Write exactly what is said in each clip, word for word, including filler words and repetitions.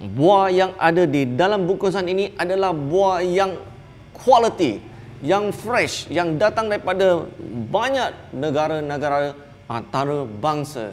buah yang ada di dalam bungkusan ini adalah buah yang quality, yang fresh, yang datang daripada banyak negara-negara antarabangsa.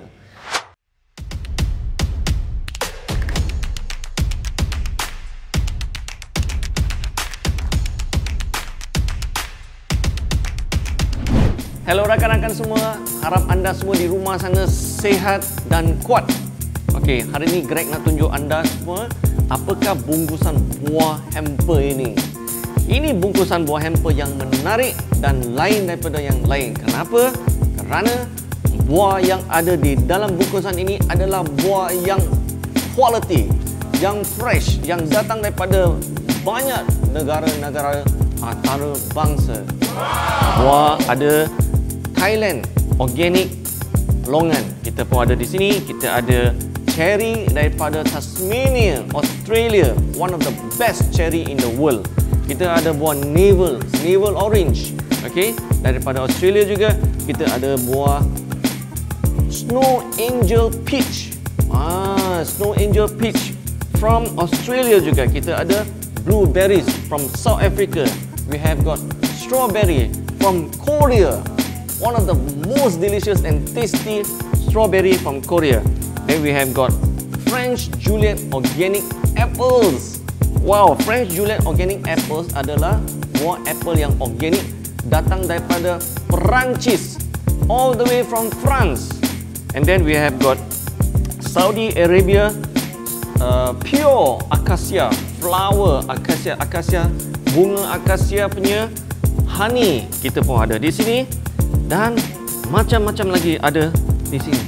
Hello rakan-rakan semua, harap anda semua di rumah sana sihat dan kuat. Okey, hari ini Greg nak tunjuk anda semua apakah bungkusan buah hamper ini. Ini bungkusan buah hamper yang menarik dan lain daripada yang lain. Kenapa? Kerana buah yang ada di dalam bungkusan ini adalah buah yang quality, yang fresh, yang datang daripada banyak negara-negara antarabangsa. Buah ada Thailand, organic longan. Kita pun ada di sini. Kita ada cherry daripada Tasmania, Australia, one of the best cherry in the world. Kita ada buah navel, navel orange, okay, daripada Australia juga. Kita ada buah Snow Angel peach, ah, Snow Angel peach from Australia juga. Kita ada blueberries from South Africa. We have got strawberry from Korea. One of the most delicious and tasty strawberry from Korea. Then we have got French Juliet organic apples. Wow, French Juliet organic apples adalah buah apple yang organic datang daripada Perancis, all the way from France. And then we have got Saudi Arabia uh, pure acacia flower, acacia acacia bunga acacia punya honey kita pun ada di sini. Dan macam-macam lagi ada di sini.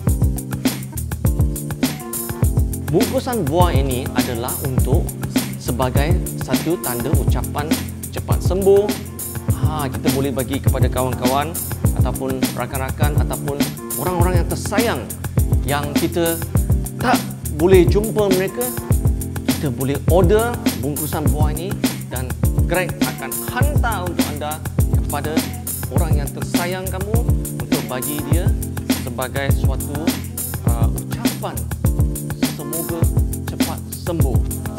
Bungkusan buah ini adalah untuk sebagai satu tanda ucapan cepat sembuh. Ha, kita boleh bagi kepada kawan-kawan ataupun rakan-rakan ataupun orang-orang yang tersayang yang kita tak boleh jumpa mereka. Kita boleh order bungkusan buah ini dan Greg akan hantar untuk anda kepada orang yang tersayang kamu untuk bagi dia sebagai suatu uh, ucapan semoga cepat sembuh.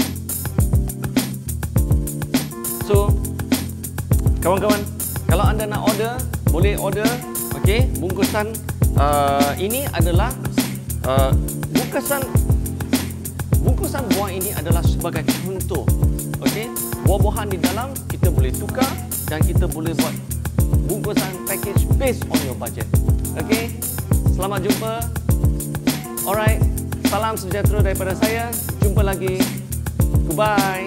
So, kawan-kawan, kalau anda nak order, boleh order. Okey, bungkusan uh, ini adalah uh, bungkusan bungkusan buah ini adalah sebagai contoh. Okey, buah-buahan di dalam kita boleh tukar dan kita boleh buat bungkusan package based on your budget. Okay, selamat jumpa. Alright, salam sejahtera daripada saya. Jumpa lagi. Goodbye.